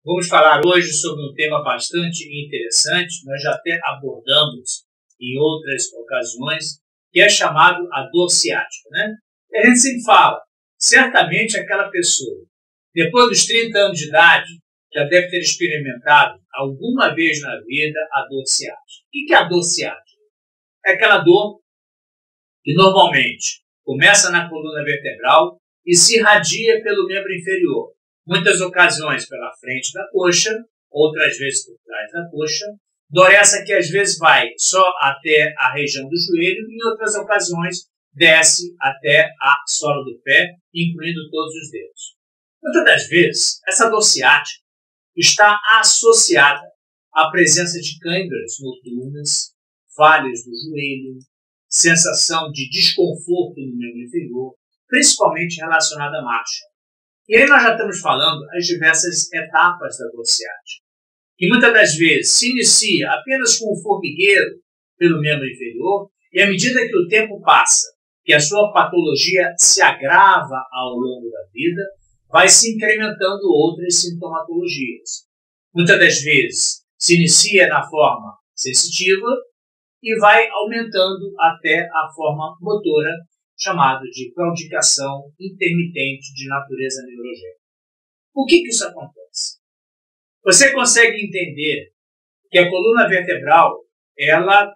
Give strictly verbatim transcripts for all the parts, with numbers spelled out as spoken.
Vamos falar hoje sobre um tema bastante interessante, nós já até abordamos em outras ocasiões, que é chamado a dor ciática, né? E a gente sempre fala, certamente aquela pessoa, depois dos trinta anos de idade, já deve ter experimentado alguma vez na vida a dor ciática. O que é a dor ciática? É aquela dor que normalmente começa na coluna vertebral e se irradia pelo membro inferior. Muitas ocasiões pela frente da coxa, outras vezes por trás da coxa. Dor essa que às vezes vai só até a região do joelho e em outras ocasiões desce até a sola do pé, incluindo todos os dedos. Muitas das vezes, essa dor ciática está associada à presença de câimbras noturnas, falhas do joelho, sensação de desconforto no membro inferior, principalmente relacionada à marcha. E aí nós já estamos falando as diversas etapas da dor ciática, que muitas das vezes se inicia apenas com um formigueiro pelo membro inferior e à medida que o tempo passa, que a sua patologia se agrava ao longo da vida, vai se incrementando outras sintomatologias. Muitas das vezes se inicia na forma sensitiva e vai aumentando até a forma motora, chamado de claudicação intermitente de natureza neurogênica. Por que que isso acontece? Você consegue entender que a coluna vertebral ela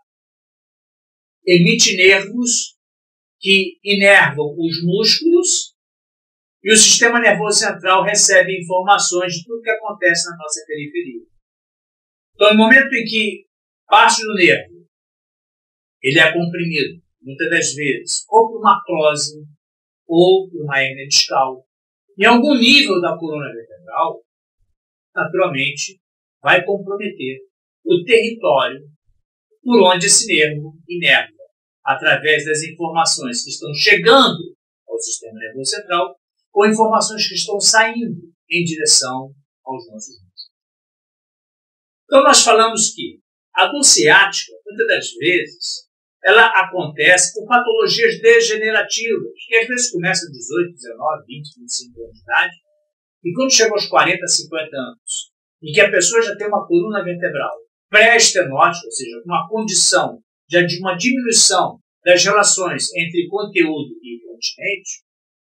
emite nervos que inervam os músculos e o sistema nervoso central recebe informações de tudo que acontece na nossa periferia. Então, no momento em que parte do nervo ele é comprimido, muitas das vezes, ou por uma artrose, ou por uma hérnia discal, em algum nível da coluna vertebral, naturalmente, vai comprometer o território por onde esse nervo inerva, através das informações que estão chegando ao sistema nervoso central, ou informações que estão saindo em direção aos nossos músculos. Então, nós falamos que a dor ciática, muitas das vezes, ela acontece por patologias degenerativas, que às vezes começam aos dezoito, dezenove, vinte, vinte e cinco anos de idade, e quando chega aos quarenta, cinquenta anos, em que a pessoa já tem uma coluna vertebral pré-estenótica, ou seja, uma condição já de uma diminuição das relações entre conteúdo e continente,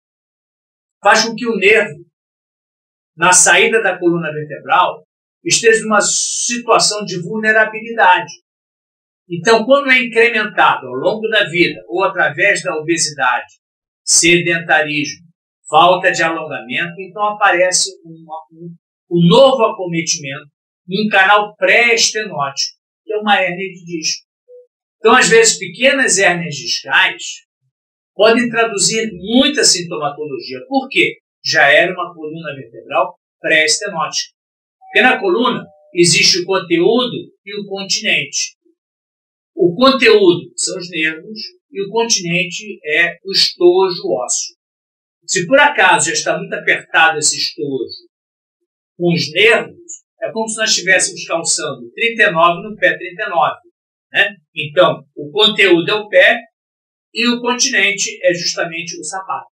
faz com que o nervo, na saída da coluna vertebral, esteja numa situação de vulnerabilidade. Então, quando é incrementado ao longo da vida, ou através da obesidade, sedentarismo, falta de alongamento, então aparece uma, um, um novo acometimento num canal pré-estenótico, que é uma hérnia de disco. Então, às vezes, pequenas hérnias discais podem traduzir muita sintomatologia. Por quê? Já era uma coluna vertebral pré-estenótica. Porque na coluna existe o conteúdo e o continente. O conteúdo são os nervos e o continente é o estojo ósseo. Se por acaso já está muito apertado esse estojo com os nervos, é como se nós estivéssemos calçando trinta e nove no pé trinta e nove. Né? Então, o conteúdo é o pé e o continente é justamente o sapato.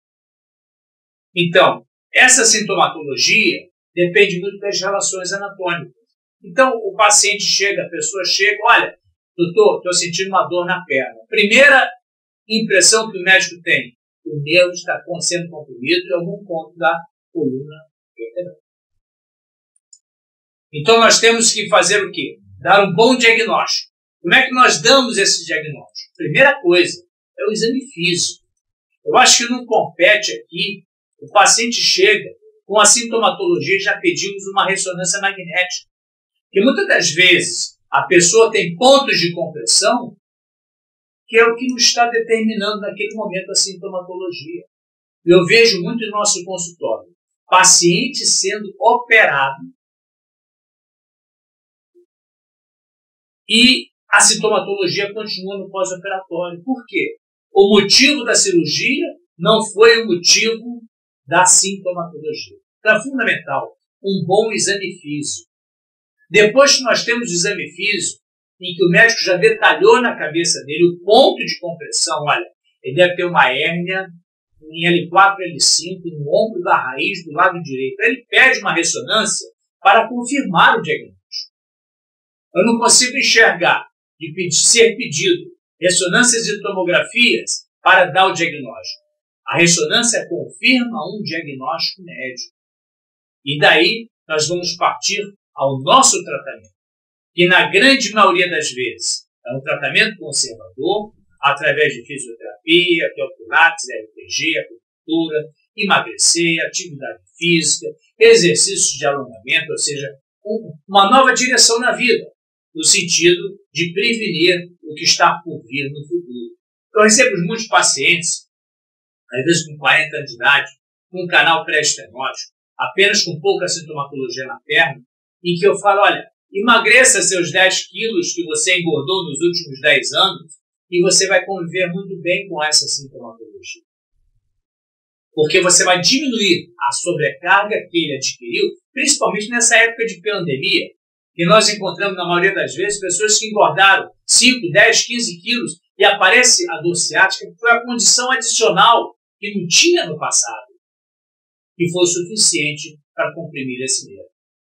Então, essa sintomatologia depende muito das relações anatômicas. Então, o paciente chega, a pessoa chega, olha, doutor, estou sentindo uma dor na perna. Primeira impressão que o médico tem, o nervo está sendo comprimido em algum ponto da coluna vertebral. Então, nós temos que fazer o quê? Dar um bom diagnóstico. Como é que nós damos esse diagnóstico? Primeira coisa é o exame físico. Eu acho que não compete aqui, o paciente chega com a sintomatologia e já pedimos uma ressonância magnética. Porque muitas das vezes a pessoa tem pontos de compressão que é o que nos está determinando naquele momento a sintomatologia. Eu vejo muito no nosso consultório, paciente sendo operado e a sintomatologia continua no pós-operatório. Por quê? O motivo da cirurgia não foi o motivo da sintomatologia. Então é fundamental um bom exame físico. Depois que nós temos o exame físico, em que o médico já detalhou na cabeça dele o ponto de compressão, olha, ele deve ter uma hérnia em L quatro, L cinco, no ombro da raiz do lado direito. Ele pede uma ressonância para confirmar o diagnóstico. Eu não consigo enxergar de pedir, ser pedido ressonâncias e tomografias para dar o diagnóstico. A ressonância confirma um diagnóstico médico. E daí nós vamos partir ao nosso tratamento, que na grande maioria das vezes é um tratamento conservador, através de fisioterapia, que é o Pilates, R P G, acupuntura, emagrecer, atividade física, exercícios de alongamento, ou seja, uma nova direção na vida, no sentido de prevenir o que está por vir no futuro. Eu recebo muitos pacientes, às vezes com quarenta anos de idade, com um canal pré-estenótico, apenas com pouca sintomatologia na perna, em que eu falo, olha, emagreça seus dez quilos que você engordou nos últimos dez anos e você vai conviver muito bem com essa sintomatologia. Porque você vai diminuir a sobrecarga que ele adquiriu, principalmente nessa época de pandemia, que nós encontramos, na maioria das vezes, pessoas que engordaram cinco, dez, quinze quilos e aparece a dor ciática, que foi a condição adicional que não tinha no passado, que foi suficiente para comprimir esse nervo.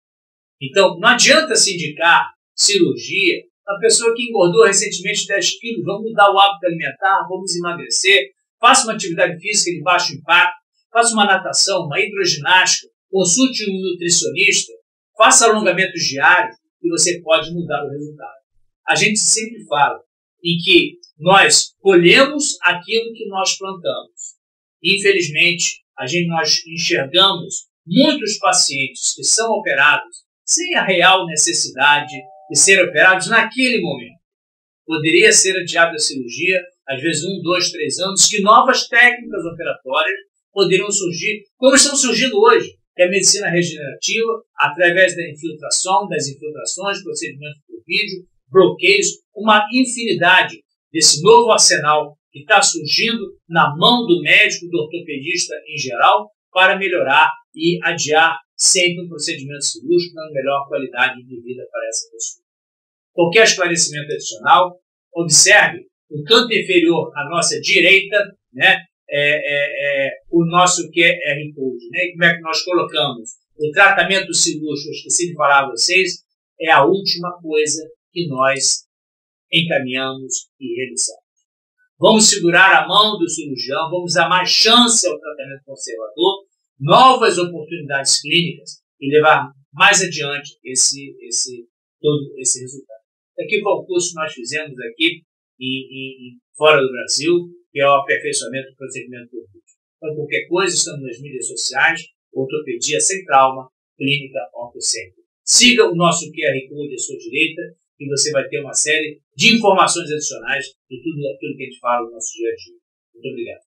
Então, não adianta se indicar cirurgia. A pessoa que engordou recentemente dez quilos, vamos mudar o hábito alimentar, vamos emagrecer, faça uma atividade física de baixo impacto, faça uma natação, uma hidroginástica, consulte um nutricionista, faça alongamentos diários e você pode mudar o resultado. A gente sempre fala em que nós colhemos aquilo que nós plantamos. Infelizmente, a gente, nós enxergamos muitos pacientes que são operados sem a real necessidade de ser operados naquele momento. Poderia ser adiada a cirurgia, às vezes um, dois, três anos, que novas técnicas operatórias poderiam surgir, como estão surgindo hoje, que é a medicina regenerativa, através da infiltração, das infiltrações, procedimentos por vídeo, bloqueios, uma infinidade desse novo arsenal que está surgindo na mão do médico, do ortopedista em geral, para melhorar e adiar sempre um procedimento cirúrgico, dando melhor qualidade de vida para essa pessoa. Qualquer esclarecimento adicional, observe o canto inferior à nossa direita, né, é, é, é, o nosso Q R Code. Né, como é que nós colocamos o tratamento cirúrgico, esqueci de falar a vocês, é a última coisa que nós encaminhamos e realizamos. Vamos segurar a mão do cirurgião, vamos dar mais chance ao tratamento conservador, novas oportunidades clínicas e levar mais adiante esse, esse, todo esse resultado. Aqui foi o curso que nós fizemos aqui em, em, fora do Brasil, que é o aperfeiçoamento do procedimento por vídeo. Então, qualquer coisa, estamos nas mídias sociais, Ortopedia Sem Trauma, Clínica OrtoCenter. Siga o nosso Q R Code à sua direita e você vai ter uma série de informações adicionais de tudo aquilo que a gente fala no nosso dia a dia. Muito obrigado.